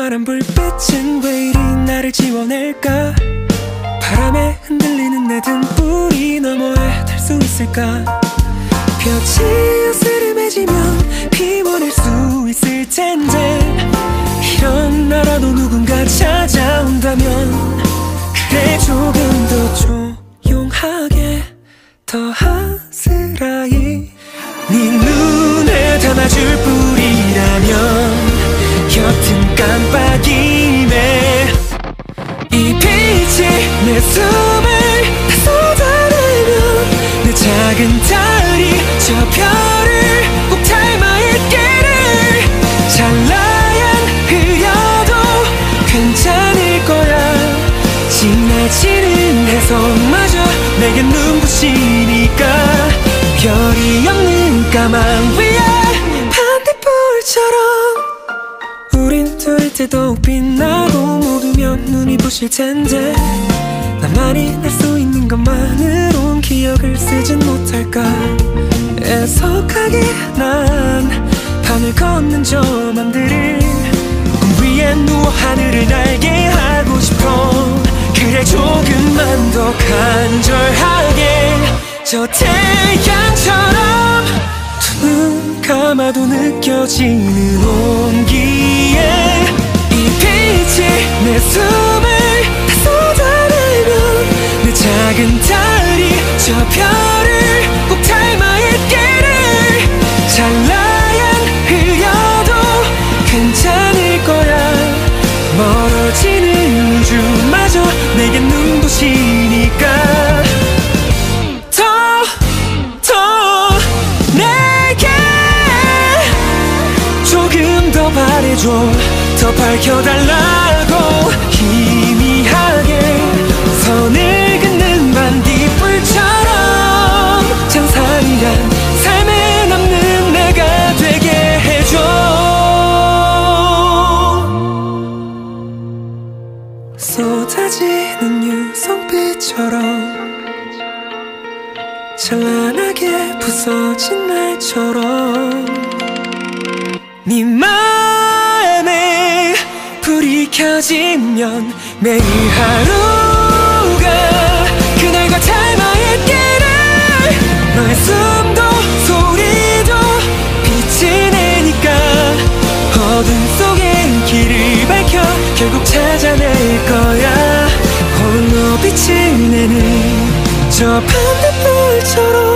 파란 불빛은 왜 이리 나를 지워낼까? 바람에 흔들리는 내 등불이 너머에 달 수 있을까? 볕이 으스름해지면 피워낼 수 있을 텐데 이런 나라도 누군가 찾아온다면 그래 조금 더 조용하게 더 아스라이 네 눈에 담아줄 뿌리라면 옅은 깜빡임에 이 빛이 내 숨을 다 쏟아내면 내 작은 달이 저 별을 꼭 닮아 있기를 찬란한 흐려도 괜찮을 거야 지나치는 해석마저 내겐 눈부시니까 별이 없는 까만 위에 반딧불처럼 우린 둘 때 더욱 빛나고 모두면 눈이 부실 텐데 나만이 낼 수 있는 것만으론 기억을 쓰진 못할까 애석하게 난 밤을 걷는 저 맘들을 꿈 위에 누워 하늘을 날게 하고 싶어 그래 조금만 더 간절하게 저 태양처럼 두 눈 감아도 느껴지는 온기에 이 빛이 내 숨을 다 쏟아내면 내 작은 달이 저 별을 꼭 닮아 있기를 찬란한 흐려도 괜찮을 거야 멀어지는 우주마저 내겐 눈부시니까 더 내게 조금 더 바래줘 더 밝혀달라고 희미하게 선을 긋는 반딧불처럼 장산이란 삶에 남는 내가 되게 해줘 쏟아지는 유성빛처럼 찬란하게 부서진 날처럼 네 맘에 불이 켜지면 매일 하루가 그날과 닮아 있기를 너의 숨도 소리도 빛을 내니까 어둠 속에 길을 밝혀 결국 찾아낼 거야 홀로 빛을 내는 저 반딧불처럼